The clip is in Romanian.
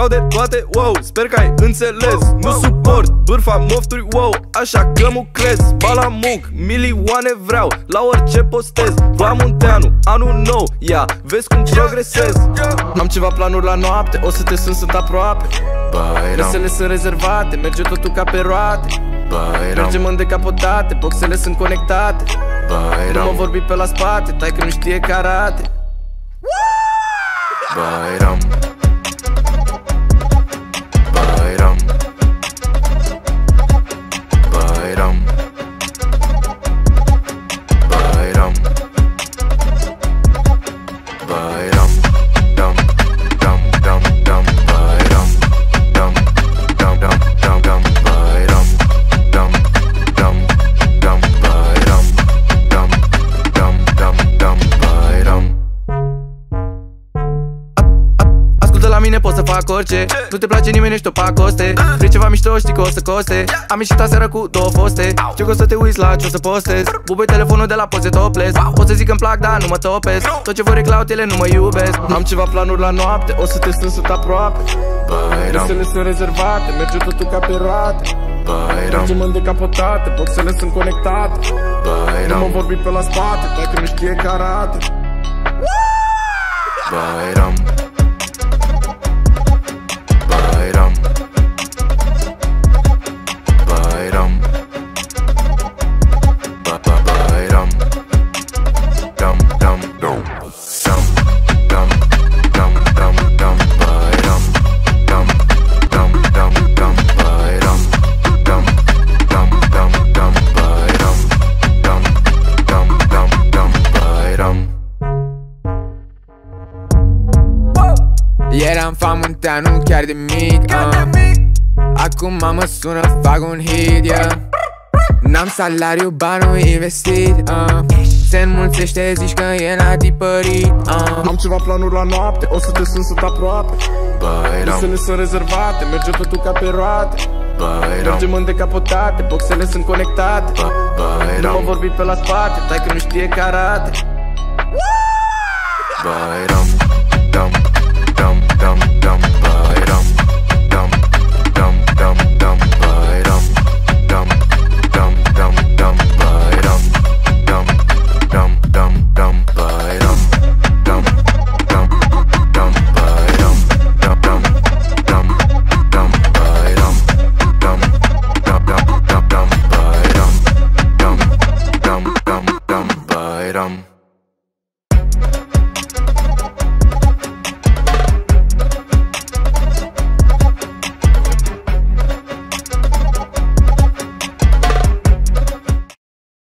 Vreau de toate, wow, sper că ai înțeles. Nu suport bârfa mofturi, wow, așa că muclez. Balamuc, milioane vreau, la orice postez. Vlamunteanu, anul nou, ia, vezi cum progresez. Am ceva planuri la noapte, o să te sunt aproape. Mesele sunt rezervate, merge totul ca pe roate. Mergem în decapotate, boxele sunt conectate. Nu mă vorbi pe la spate, tai că nu știe karate. Bayram. Bayram. Bayram. Bayram. Bayram. Dam dam dam dam bayram. Dam dam dam dam dam bayram. Dam dam dam bayram. Dam dam dam dam bayram. Ascultă la mine, pot să fac orice. Nu te place nimeni, ești o pacoste. Vrei ceva mișto, știi că o să coste. Am ieșit aseară cu 2 foste. Știu că o să te uiți la ce o să postez. Bubui telefonul de la poze topless. Pot să zic că-mi plac, dar nu mă topesc. Tot ce vor reclaut, ele nu mă iubesc. Am ceva planuri la noapte, o să te sunt aproape. Mesele sunt rezervate, merge totul ca pe roate. Mergem în decapotate, boxele sunt conectate. Nu mă vorbi pe la spate, tai că nu știe karate. Bayram. Bayram. Bayram. Bayram. Dam dam dam dam dam dam dam bayram. Dam dam dam dam bayram. Dam dam dam dam bayram. Dam dam dam dam bayram. Eram Vlamunteanu chiar de mic, acum mă sună, fac un hit, yeah. N-am salariu, banul investit, se înmulțește, zici că e la tipărit, Am ceva planuri la noapte, o să te sunt aproape. Mesele sunt rezervate, merge totul ca pe roate. Mergem în decapotate, boxele sunt conectate. Nu mă vorbi pe la spate, tai că nu știe karate. Bayram. Dam dam dam dam bayram. Dam dam dam dam bayram. Dam dam dam dam bayram. Dam dam dam dam bayram. Dam dam dam bayram. Dam dam dam dam bayram. Dam dam dam dam bayram. Dam dam dam dam bayram.